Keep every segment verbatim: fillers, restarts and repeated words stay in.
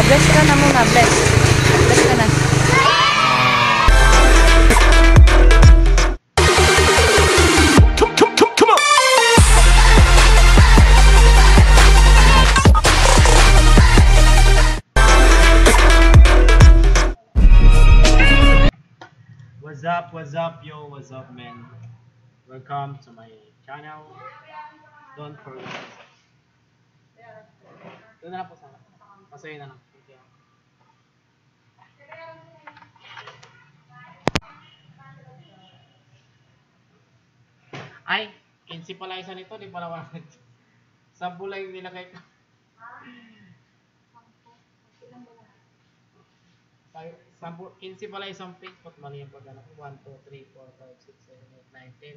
Bless ka na muna, bless. Bless ka na. What's up, what's up, yo, what's up, man? Welcome to my channel. Don't forget. Doon na lang po sana. Pasayo na lang. Thank you. Ay, quince pala isa nito, di pala one hundred. Sampu lang yung nilagay ko. Sampu, quince pala isang page. Pat mali yung pagkana ko. one, two, three, four, five, six, seven, eight, nine, ten.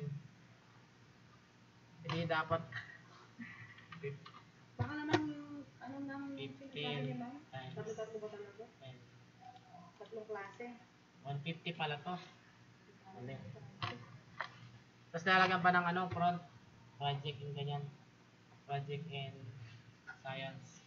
Hindi dapat. Baka naman yung, anong naman yung fifteen sinasabi niya, times tatlo-tatlo ba talaga? ten. Tatlong klase. one fifty pala to. Mali. Tapos nalagyan pa ng ano, front. Project in ganyan. Project in science.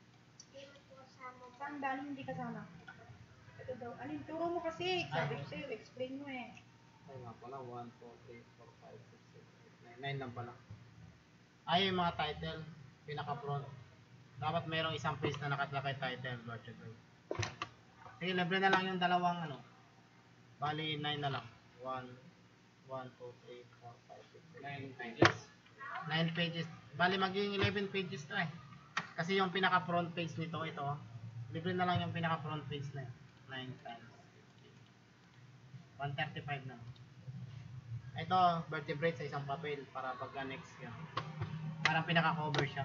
Saan dahil hindi kasama? Ito daw. Alin, turo mo kasi. Sabi ko sa'yo, explain mo eh. Ay nga pala, one, two, three, four, five, six, seven, eight, nine. nine lang pala. Ay, yung mga title. Pinaka-front. Dapat mayroong isang page na nakatlakay title. Sige, libre na lang yung dalawang ano. Bali, nine na lang. one, one, two, three, four, five, six, seven, nine pages. nine pages. Bali, magiging eleven pages to eh. Kasi yung pinaka-front page nito, ito. Libre na lang yung pinaka-front page na yun. nine times fifteen. one thirty-five na. Ito, vertebrate sa isang papel para pagka next yun. Parang pinaka-cover siya.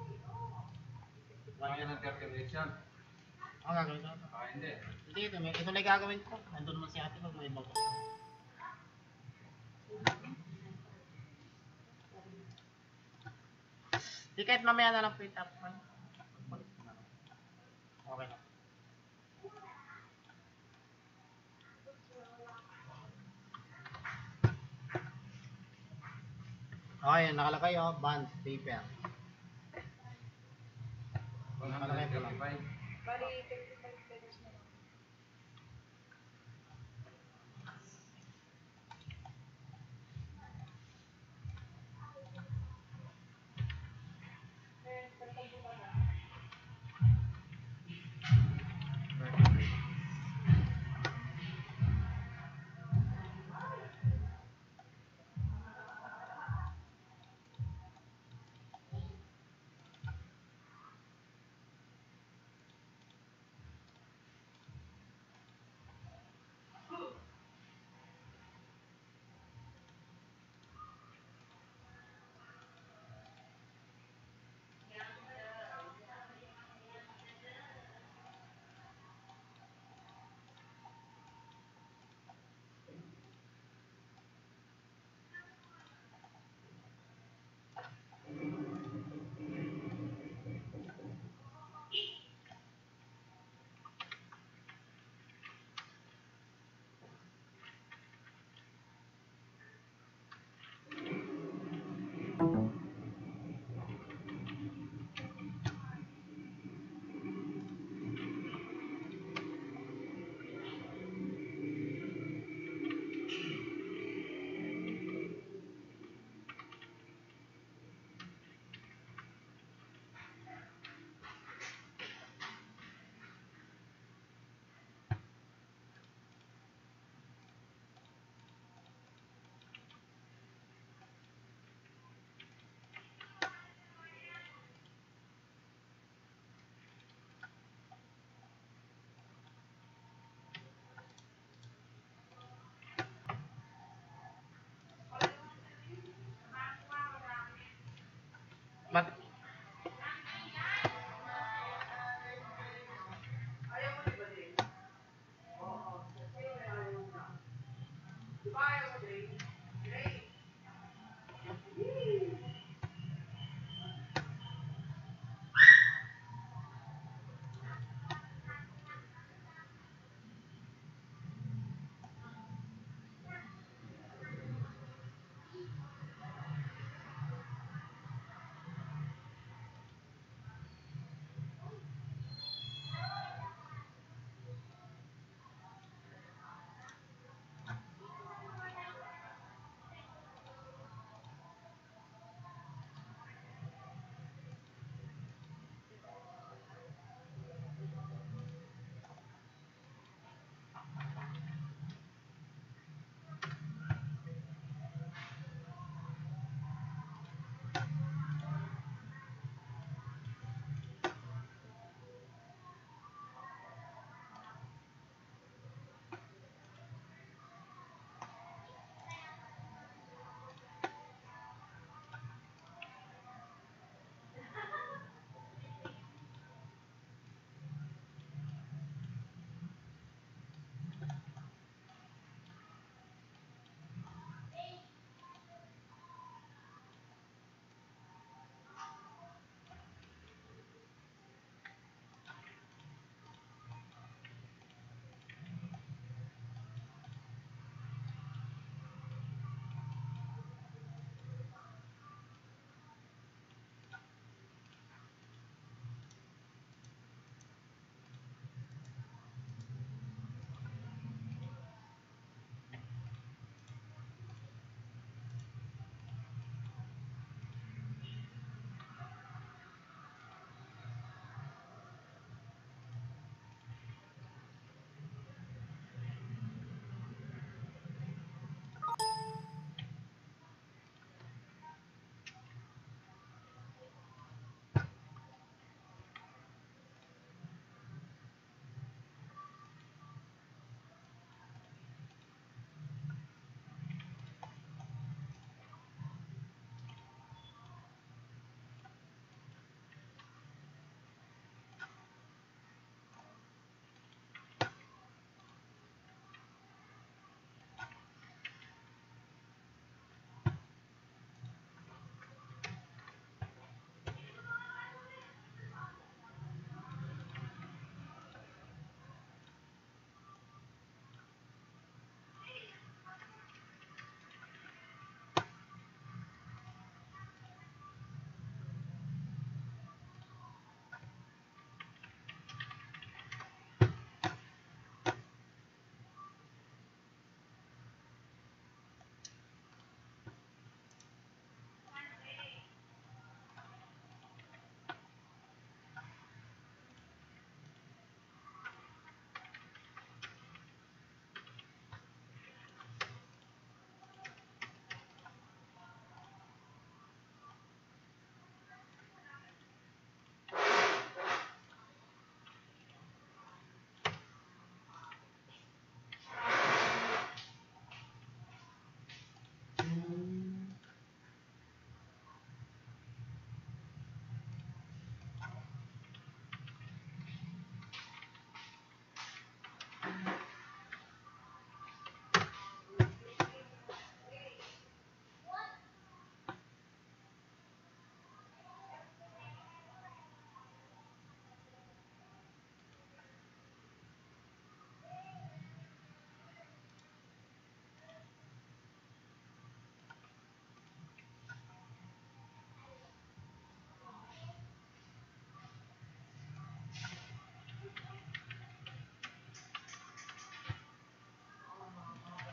Kaya ng vertebrates yan? Ang gagawin ko? Ah, hindi. Hindi, ito, may, ito lang gagawin ko. Nandun naman si ate pag may iba ko. Di kahit mamaya na lang po yung top one. Okay na. Okay, nakalagay oh, bond paper. Nakalagay po lang. Bali, twenty-five pages na lang.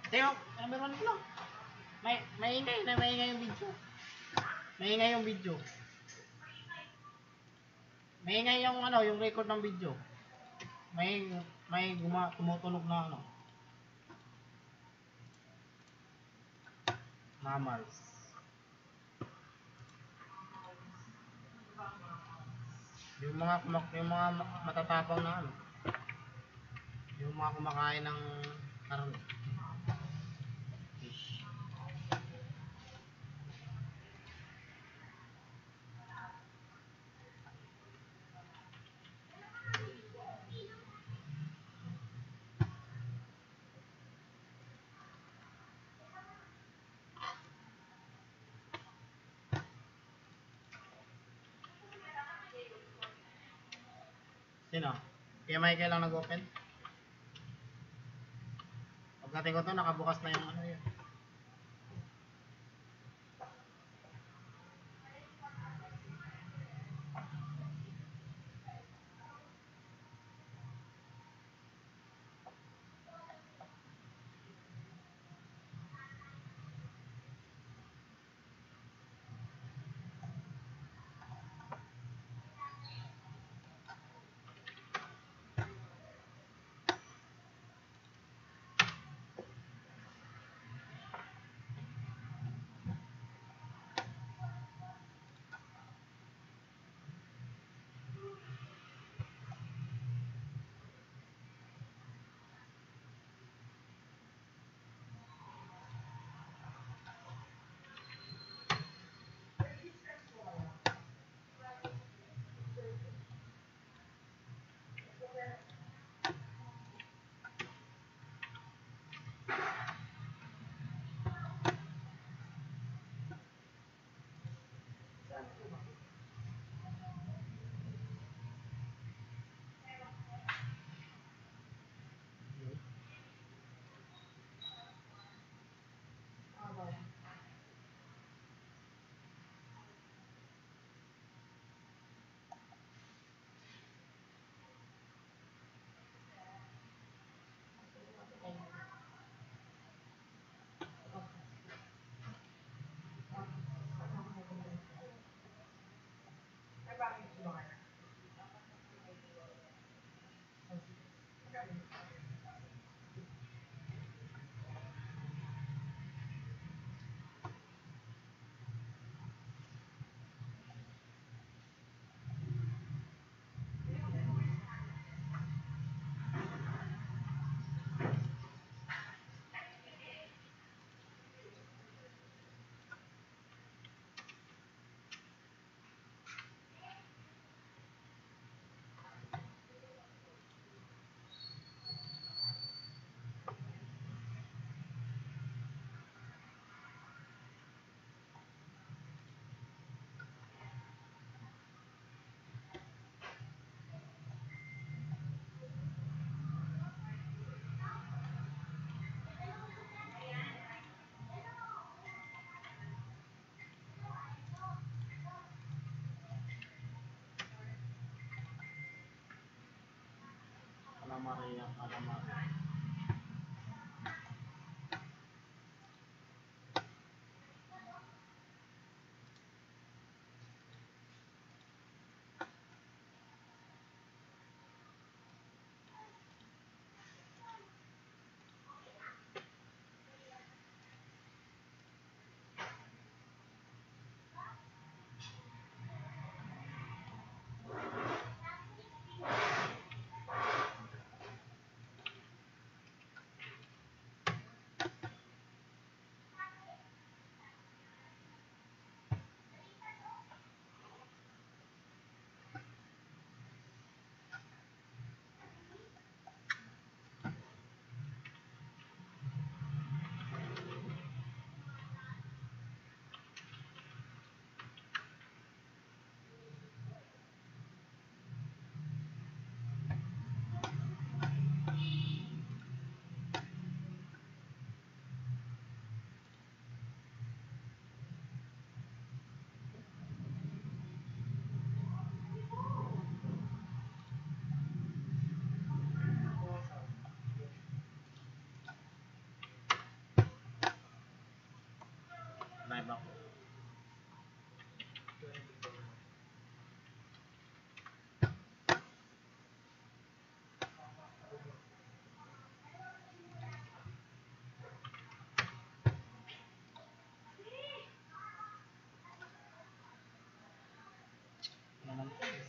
Ito yung number one ko lang. May, maingay na maingay yung video. Maingay yung video. Maingay yung ano, yung record ng video. May may guma, tumutunog na ano. Mammals. Yung mga kumak yung mga matatapang na ano. Yung mga kumakain ng karne. Fish. Sino? Kaya Michael lang nag-open? Pagdating ko to, nakabukas na yung ano yun. Maria, Maria. ng tiles.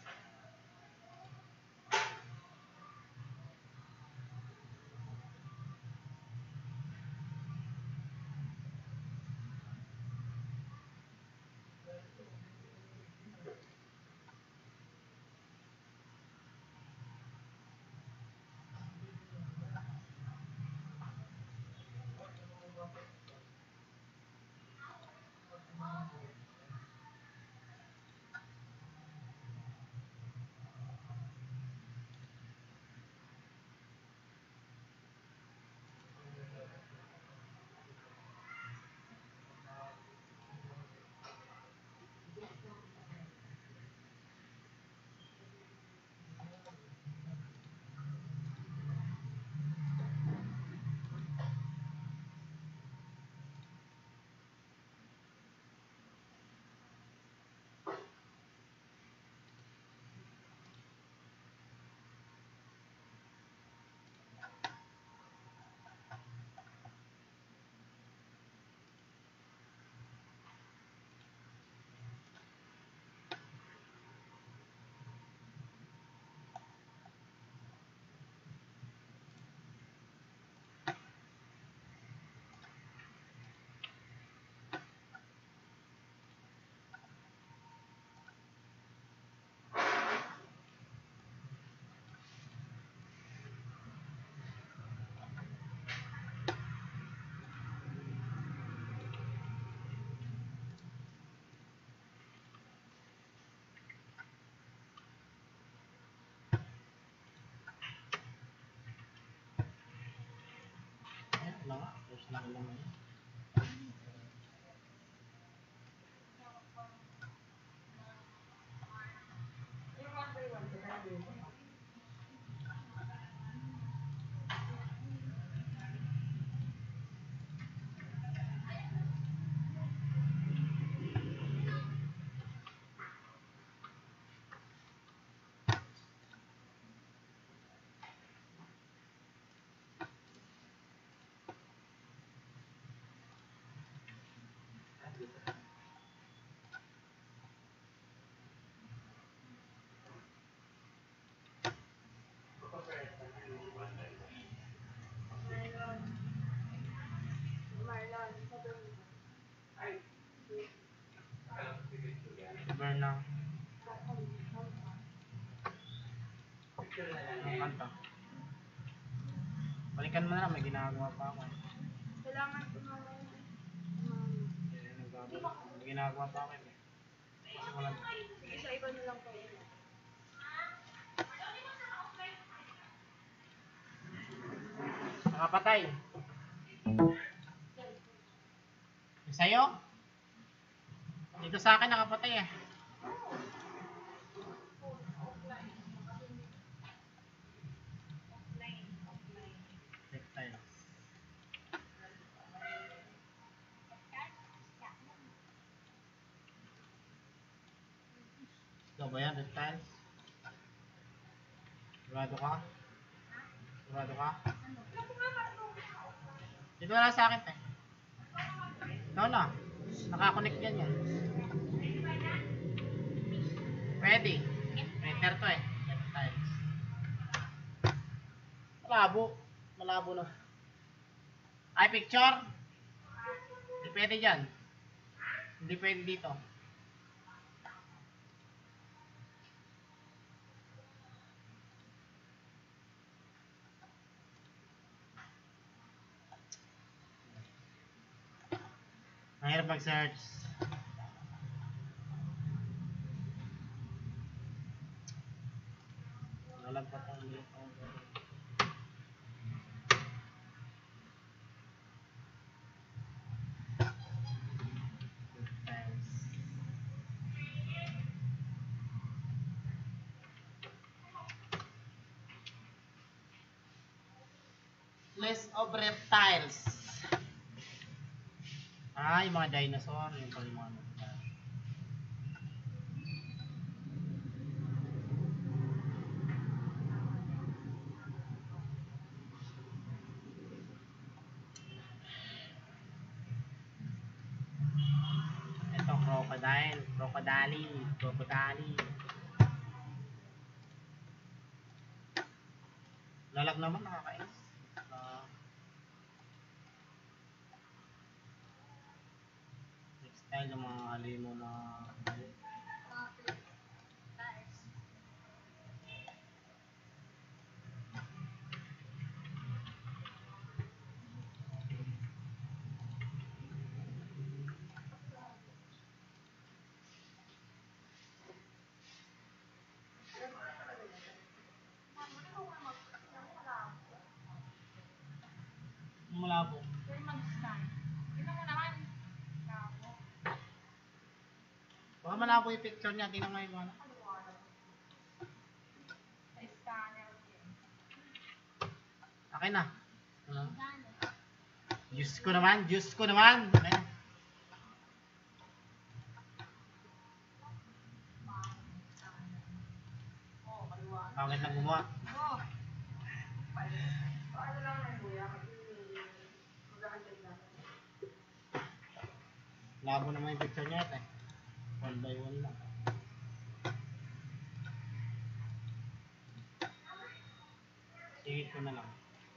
Ayan, wala nga. First na lang yun. Burn na. Ang kanta. Balikan mo na lang, may ginagawa pa ako. Kailangan ko na lang. Eh, nagagawa. May ginagawa pa ako. Eh. Kasi wala. Sige, sa iba na lang po. Nakapatay. Yung sa'yo? Dito sa akin nakapatay eh. Reptiles. Ikaw ba yan, reptiles? Sigurado ka? Sigurado ka? Dito na lang sa akin eh. No, no. Nakakonect yan yan. Pwede. Printer to eh. Reptiles. Malabo. Malabo na. Ay, picture? Hindi pwede dyan. Hindi pwede dito. Mahirap mag-search. Walang pa pang dito. Reptiles. List of reptiles. Ah, yung mga dinosaur. Yung pala yung mga reptiles. Ito, crocodile. Crocodile. Crocodile. Lalag naman, nakakainis. Uh, textile ng mga alimo na malabo. Baka malabo yung picture niya, tingnan mo yung ano. Akin na. Uh, Diyos ko naman, Diyos ko naman. Ayan. Pangit na gumawa. Labo naman yung picture niya ito eh. One by one lang. Sigit ko na lang.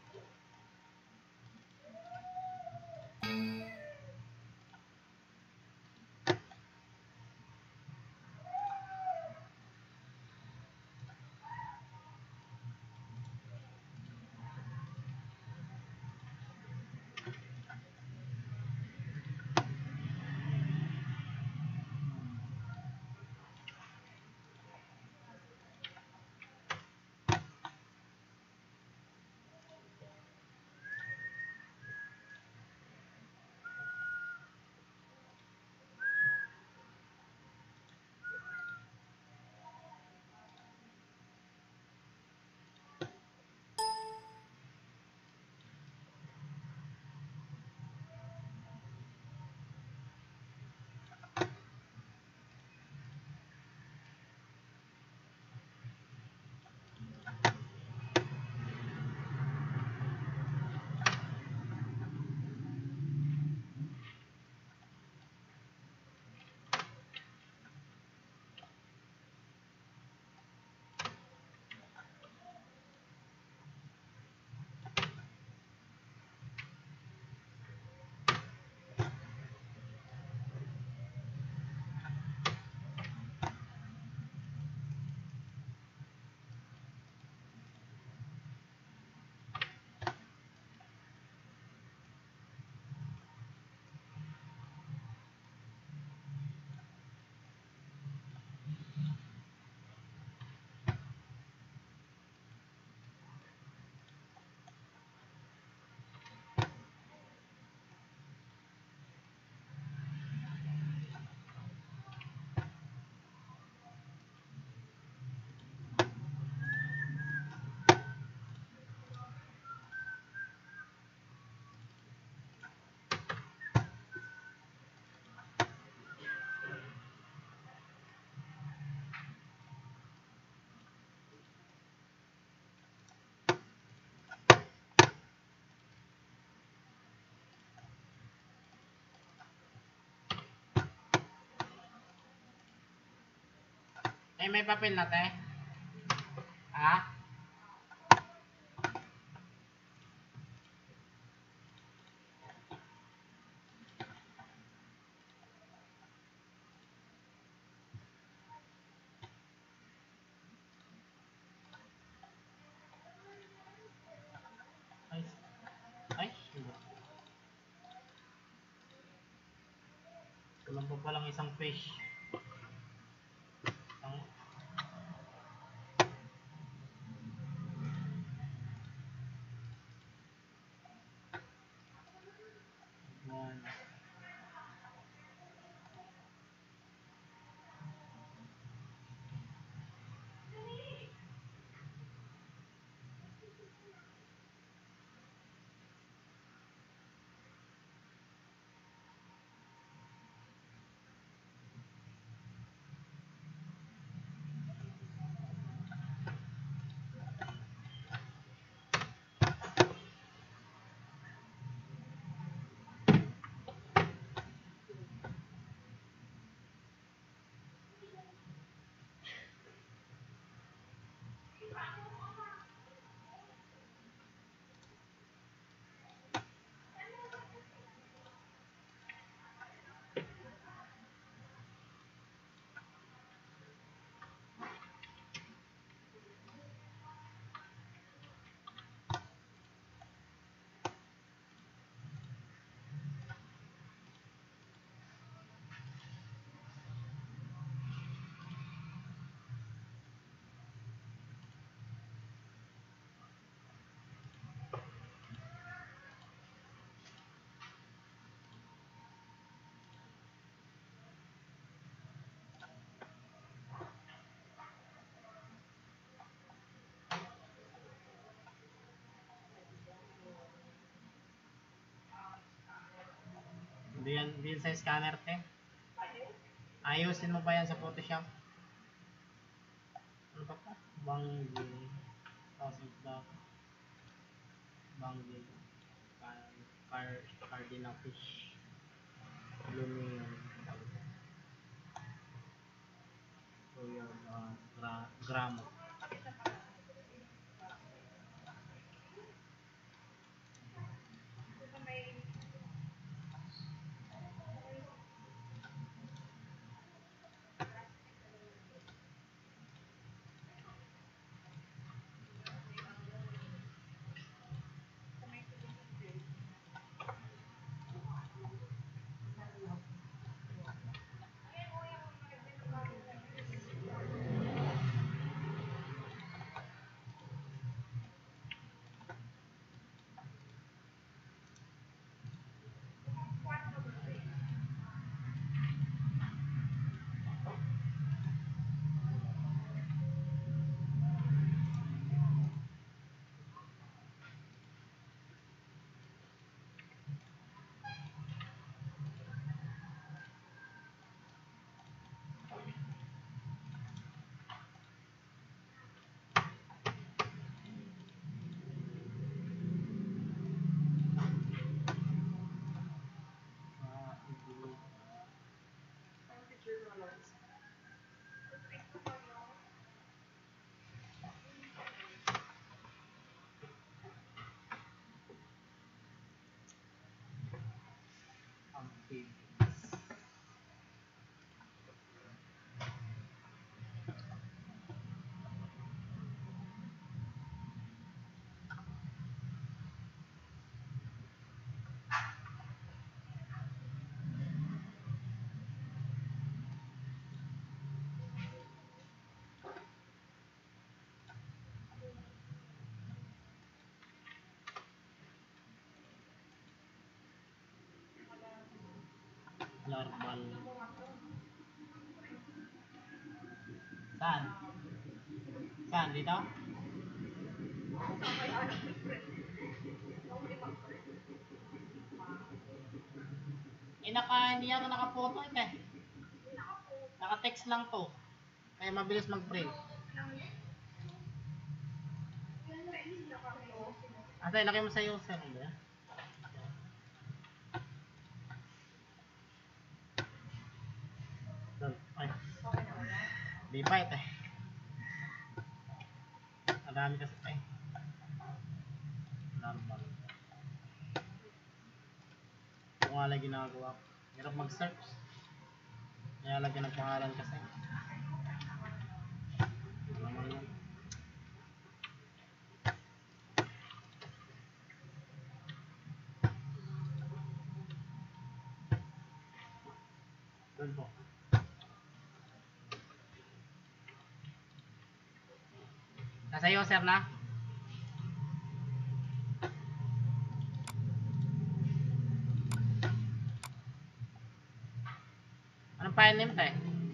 Eh, may papel na te? Ha? Ay. Ay. Kulang pa palang isang fish. Ang one. yan, din sa scanner, te. Ayusin mo pa yan sa Photoshop. Ano pa pa? Banggi. Thousand block. Banggi. Car, car, cardinal fish. Aluminum. So yun, uh, gra, gramo. Larval. Saan? Saan? Dito? Eh, naka, hindi yata naka-photo ito eh. Naka-text lang to. Kaya mabilis mag-print. Ate, ilagay mo sa user. Hindi ah. Doon. Ay. Di pa ito eh. Ang dami kasi ito eh. Normal. Kung nga lang ginagawa ko. Hirap mag-search. Kaya lagyan ng pangalan kasi. Naman yun. Doon po. Nasa user na? Anong file name tayo?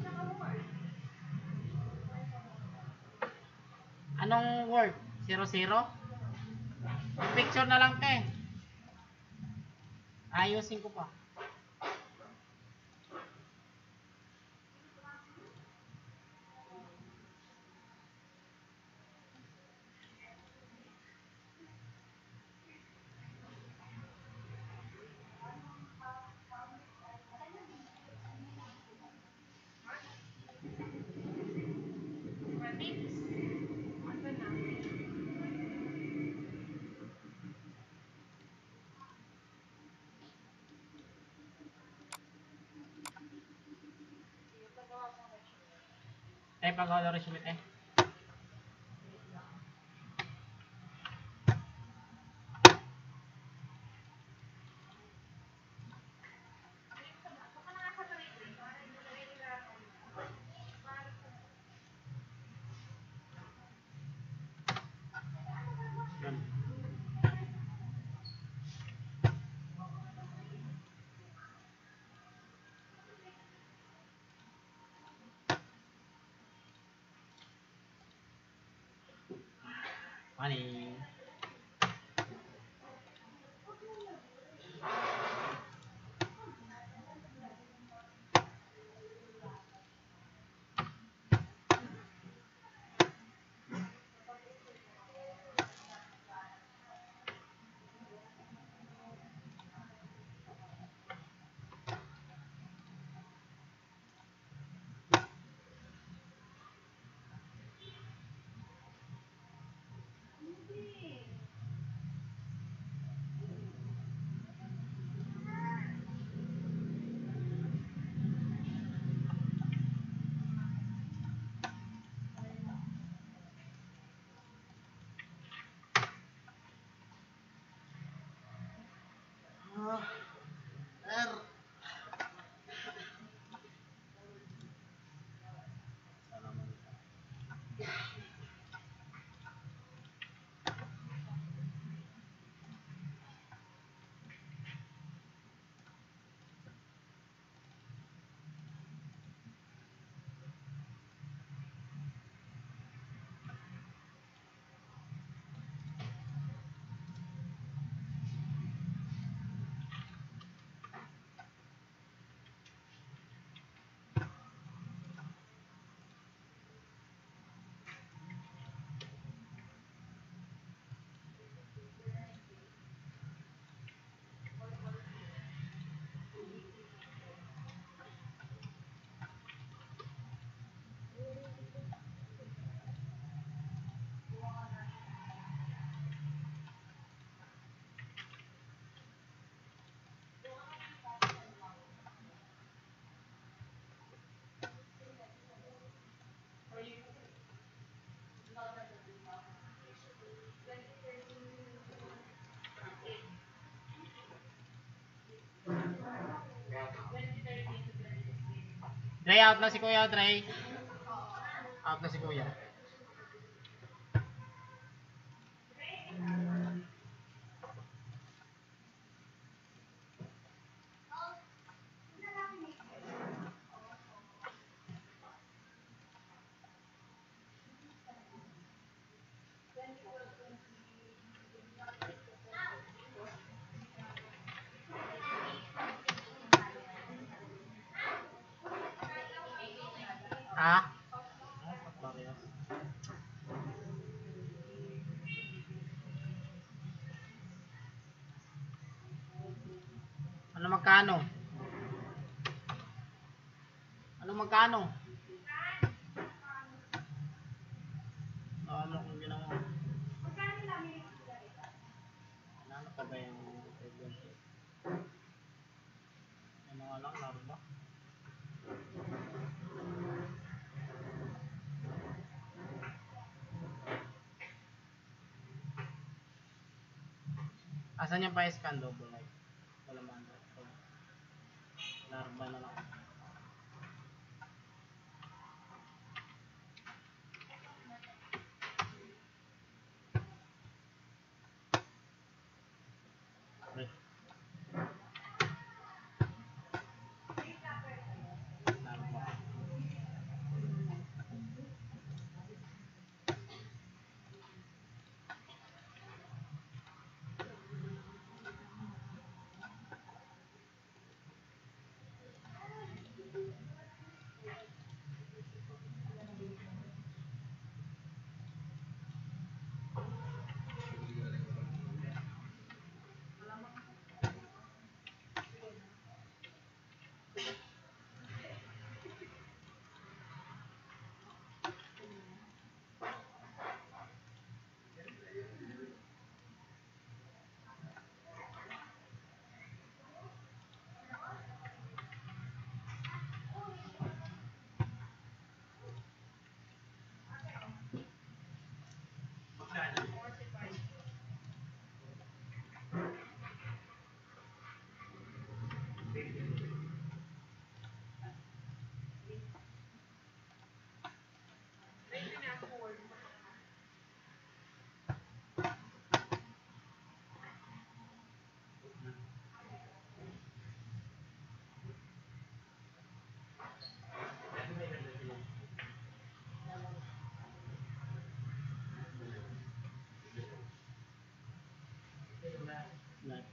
Anong word? Zero zero? Yung picture na lang tayo. Ayusin ko pa. Tayo pag-order resume tayo. Doon. Money. Trey, out na si Kuya, Trey. Out na si Kuya. Ah? Parehas. Ano magkano? Ano magkano? Ano kung ginawa? Ano pa ba yung frequency? Ano nga lang, laro ba? Asan yung pa-scan double light? Wala man. Laro ba na lang? Wait. Laro ba? Light.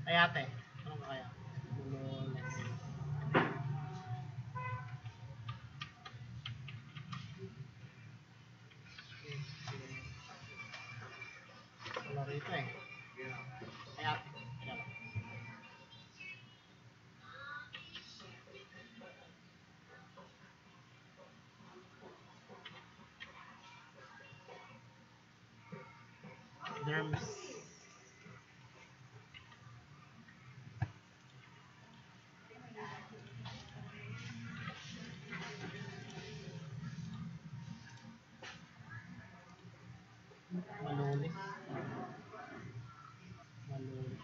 Ay ate, ano ka kaya? Lunes. Wala rito eh. Ay ate, kaya lang. Derms. Malulis. Malulis.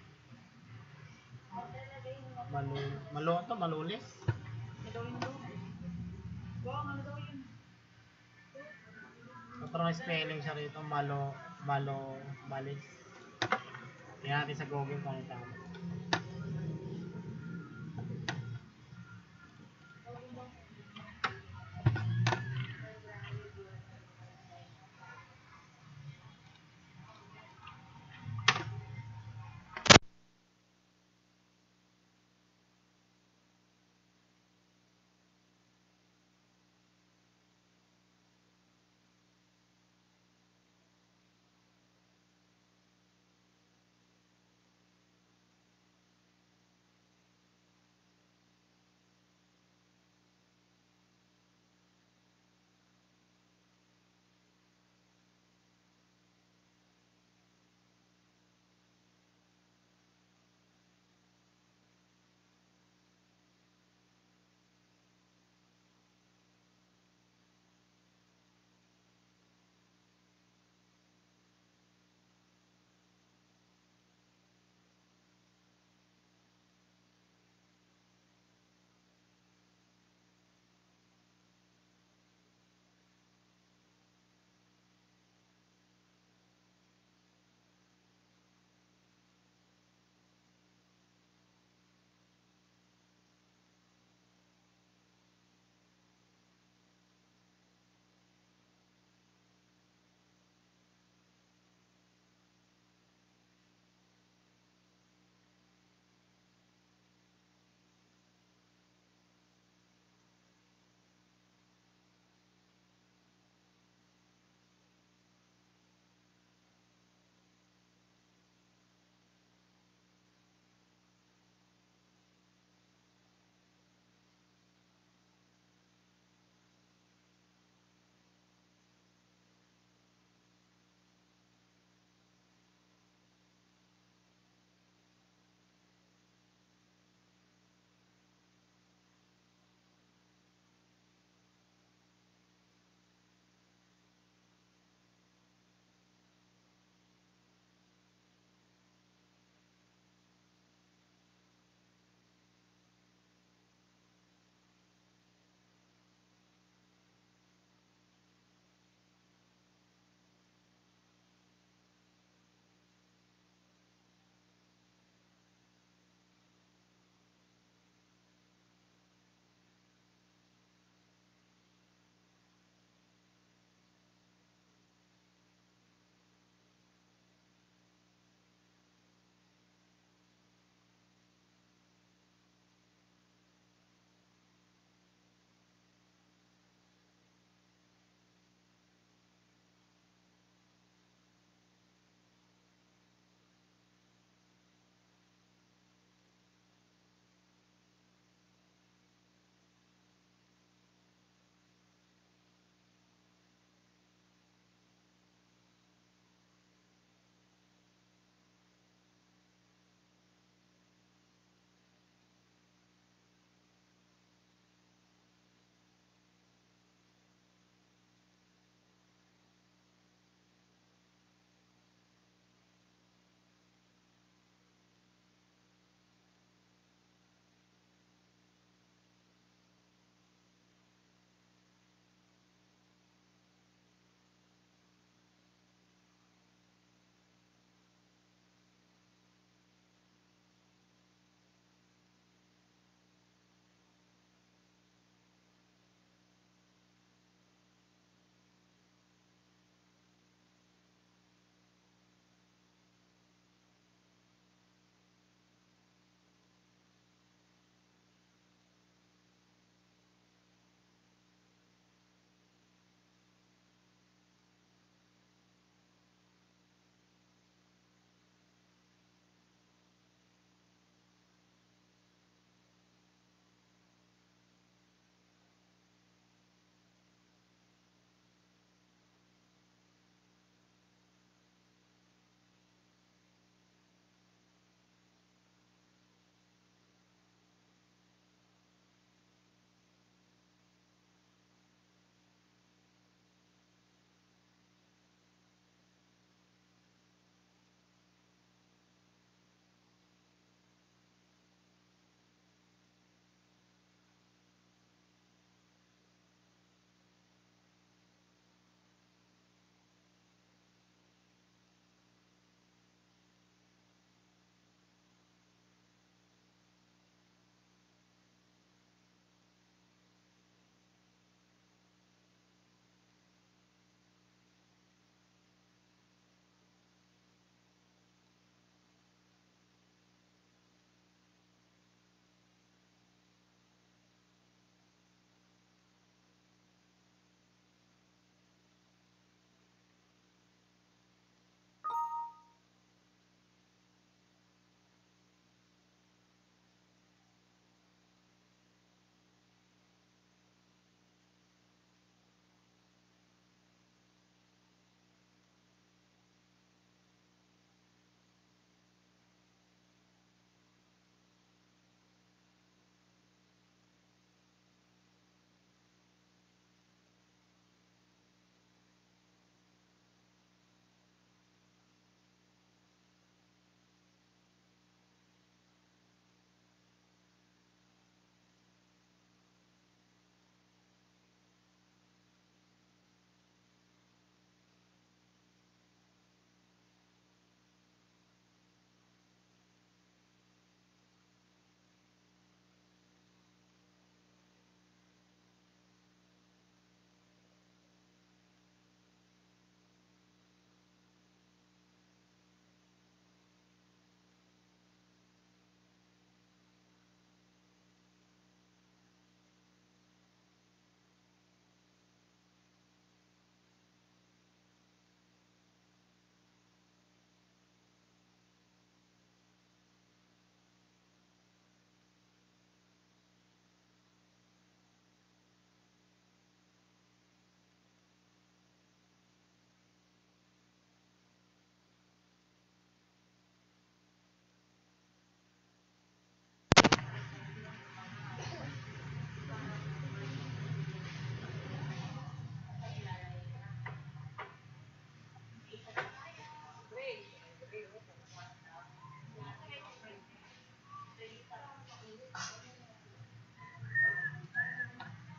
Malul Malu to malulis. Ano daw yun doon? Bong, ano daw yun? Patrong spelling siya rito, malo, malo, malis. Kaya natin sa Google kung ano tama.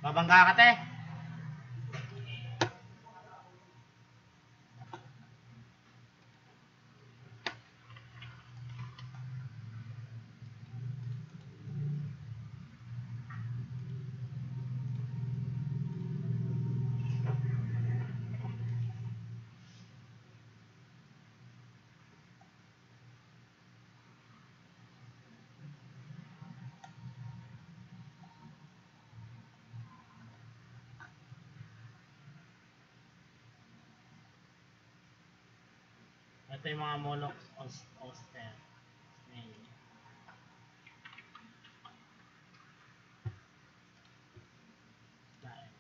Babangga ka, te. Ito yung mga mollusk oyster. Snail. Snail.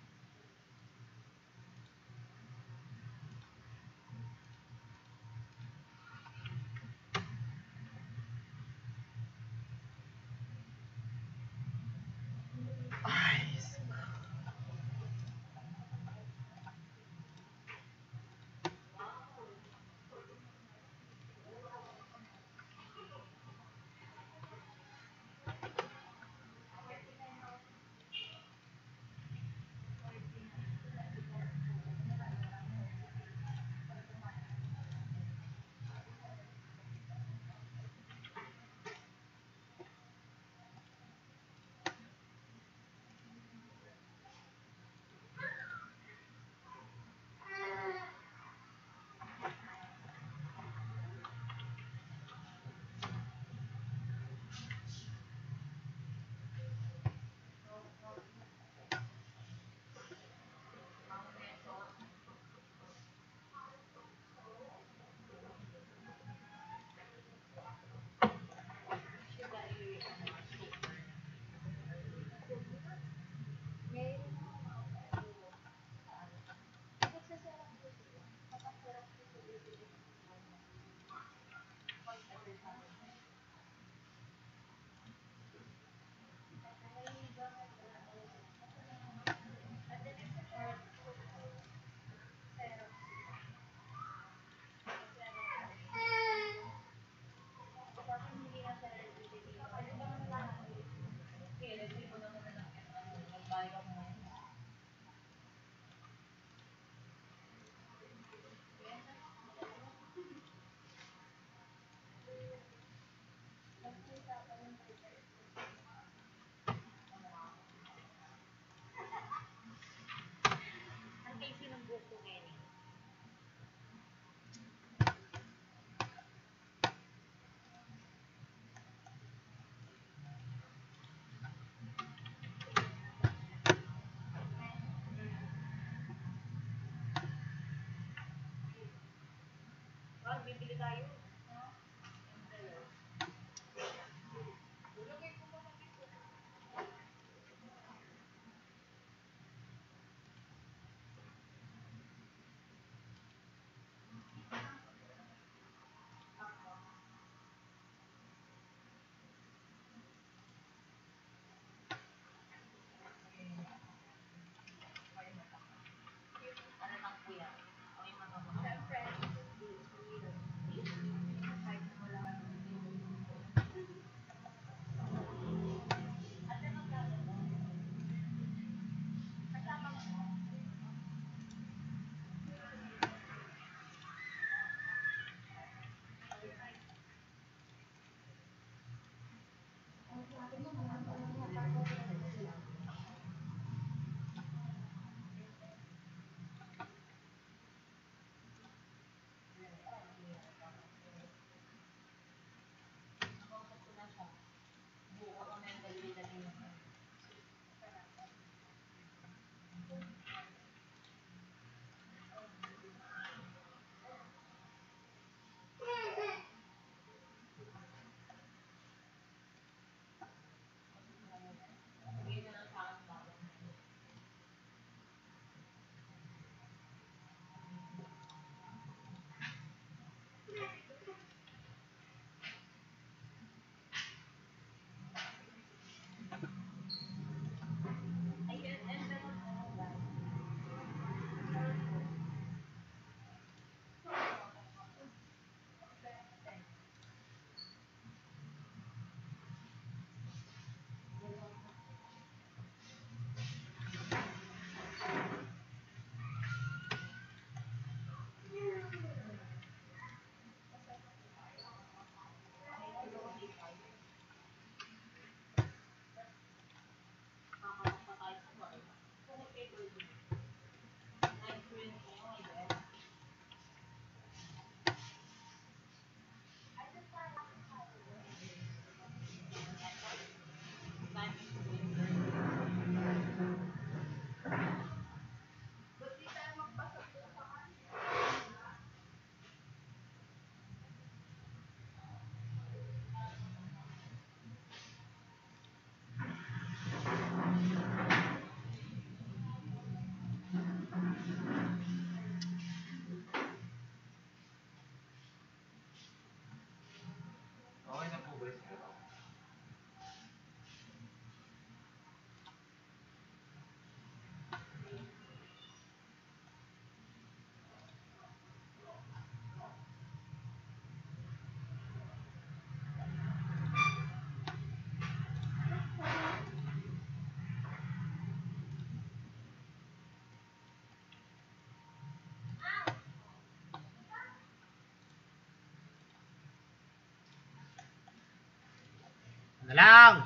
Alang!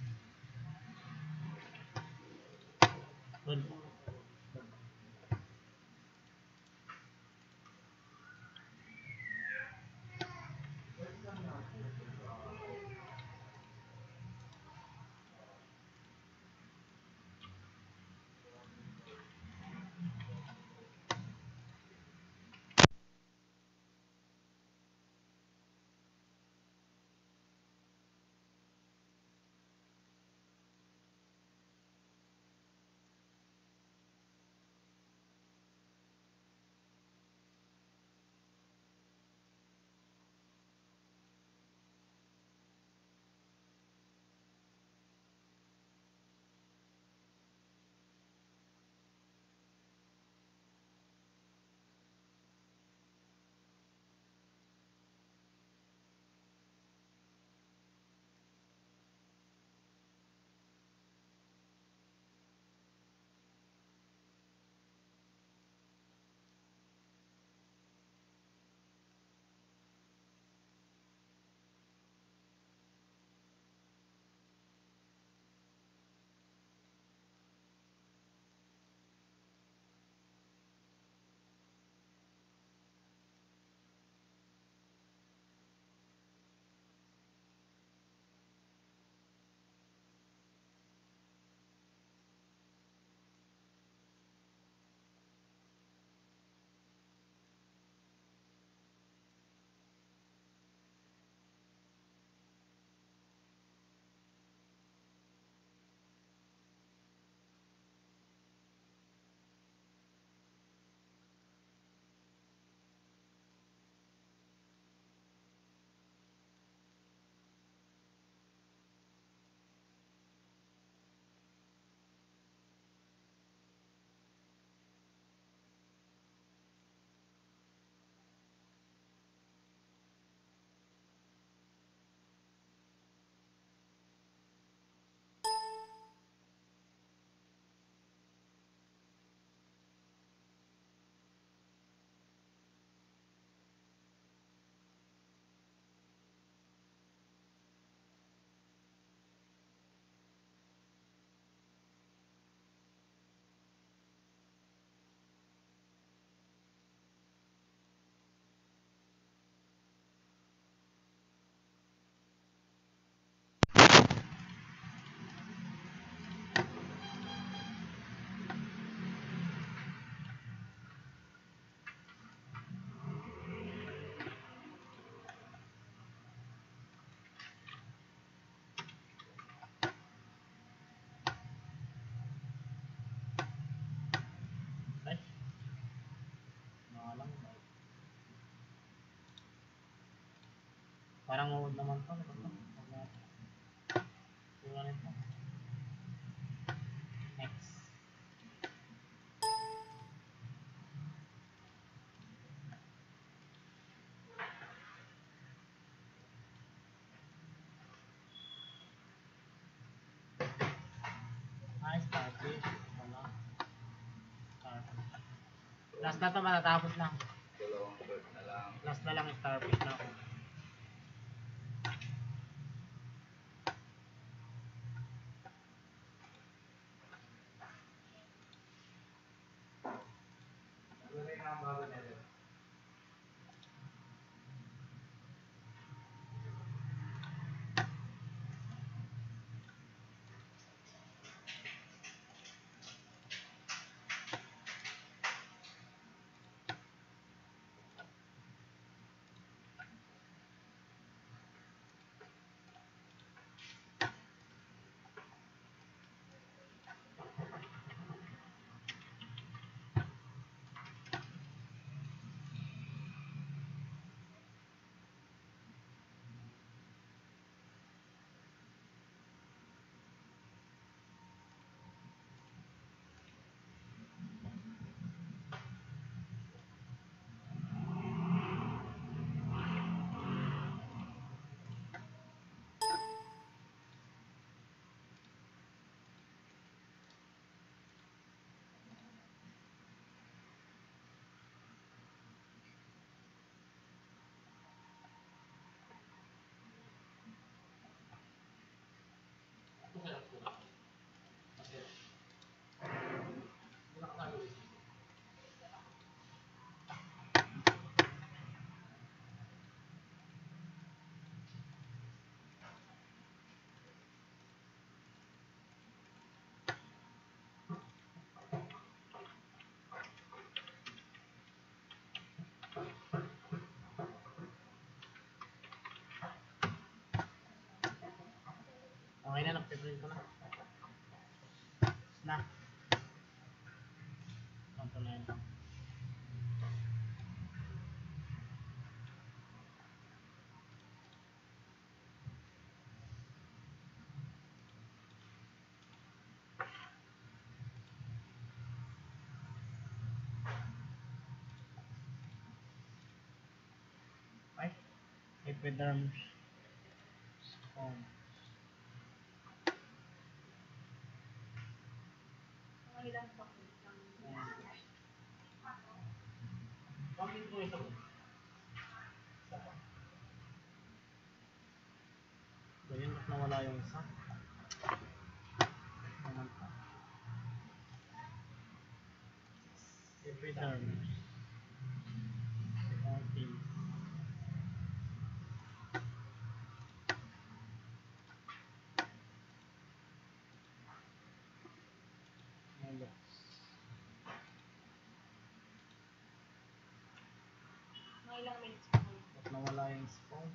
Good. Ay, maalam. Parang uod naman to. Next. Ay, starfish. Wala. Starfish. Last na to, matatapos na. Last na lang starfish na ako. vertebrate ko na. Na. Control na yun. Ay, epidermis. Scone. Mga ilang pa. Bakit mo ito? Ganyan, ba't nawala yung isa? Naman pa. Epidermis. Okay. Hello. Mga ilang minutes pa. Ba't nawala yung spawn?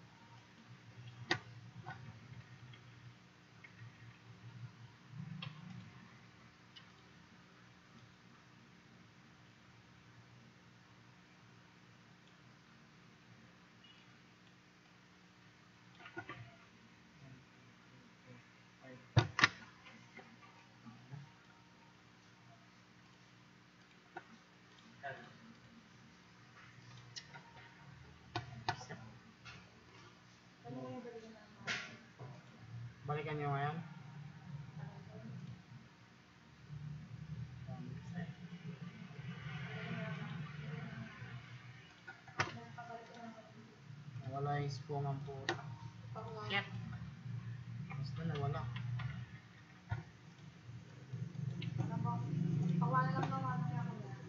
Ano mo yung balikan na mga? Balikan nyo ngayon. Nawala yung spawn ang puta. Shit! Basta nawala. Pawala lang naman niya ako yan.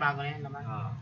bago na yan naman. Ah.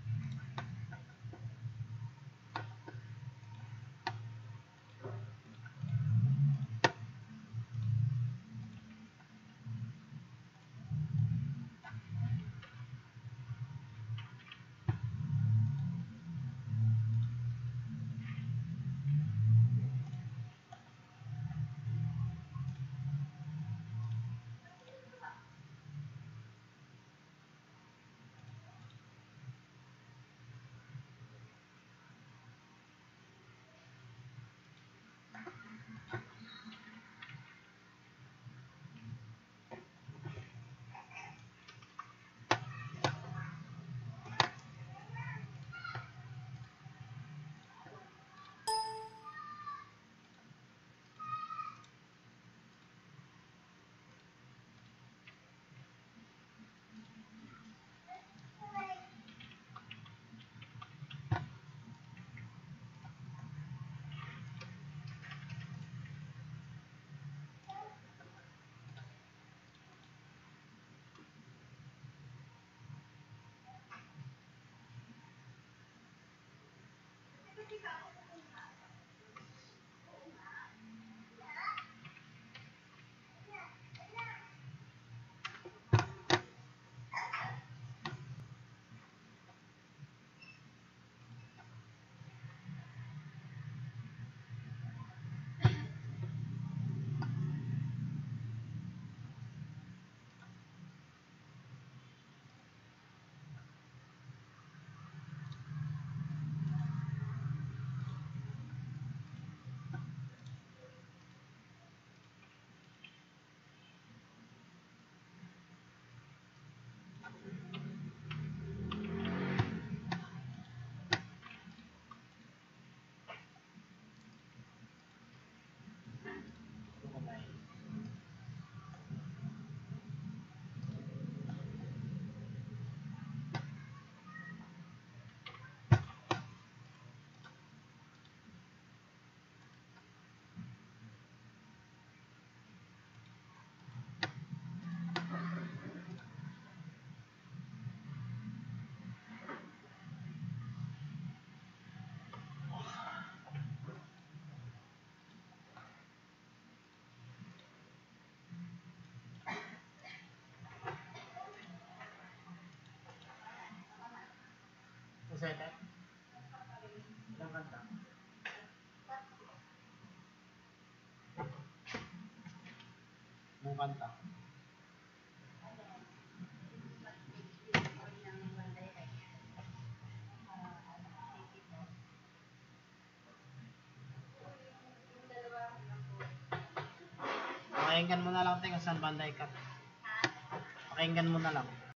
Pusete. Ilang kanta? Anong kanta? Pakinggan mo na lang tayo kung saan banda ikat. Pakinggan mo na lang.